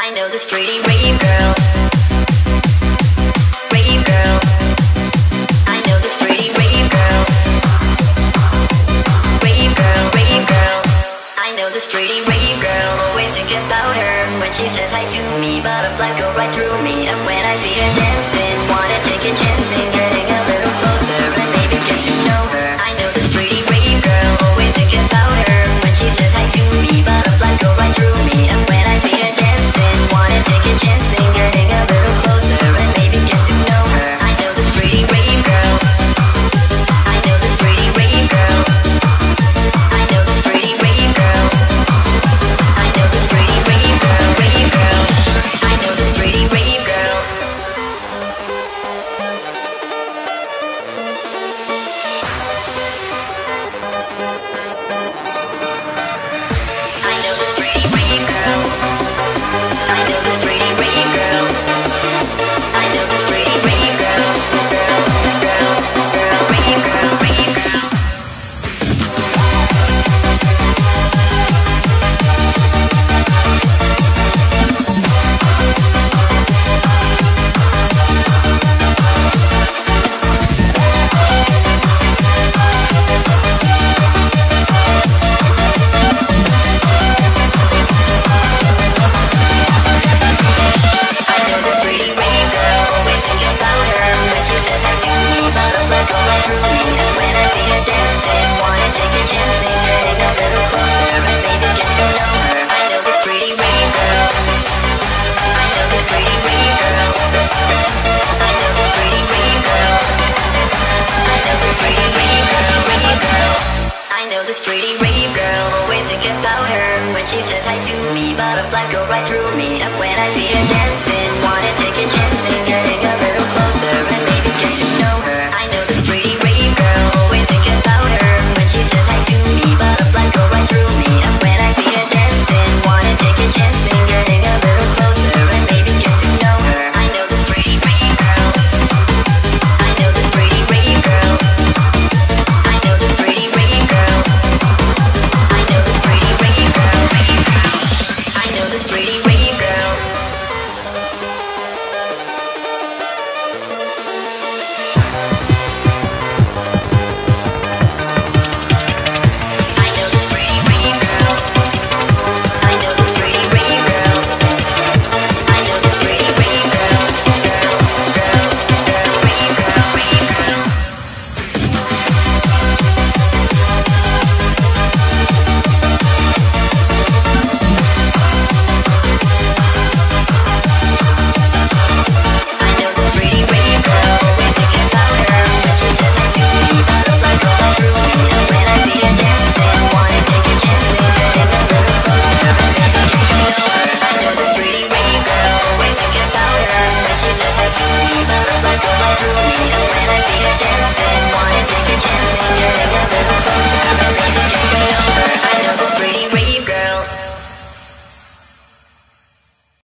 I know this pretty rave girl. Rave girl. I know this pretty rave girl. Rave girl, rave girl. I know this pretty rave girl. Always think about her when she said hi to me. Butterflies go right through me. And when I see her dancing, wanna take a chance and getting a little closer and maybe get to know her. I know this pretty rave girl. Always think about her when she said hi to me. Butterflies go right through me. And when I see her dancing, wanna take a chance and getting a little closer and maybe get to know her. I know this pretty rave girl. I know this pretty rave girl. I know this pretty rave girl. I know this pretty rave girl, rave girl. I know this pretty rave girl. I know this pretty rave girl. I know this pretty rave girl. I know this pretty rave girl. Girl, girl, girl, rave girl, rave girl. I know this pretty rave girl. Always think about her when she said hi to me. Butterflies go right through me. And when I see her dancing, wanna take a chance and getting a little closer and maybe get to know her. I know this pretty rave girl. I know this pretty rave girl. I know this pretty rave girl. I know this pretty rave girl, rave girl. I know this pretty rave girl. Always think about her when she says hi to me. Butterflies go right through me. And when I see her dancing, wanna take a chance and getting a little closer and maybe get to know her. I know this pretty rave girl. Always think about her when she says hi to me. Butterflies go right through me. And when I see her dancing, wanna take a chance and getting a little closer and maybe get to know her. I know this pretty rave girl. I know this pretty rave girl. I know this pretty rave girl. I know this pretty rave girl, rave girl. I know this pretty rave girl.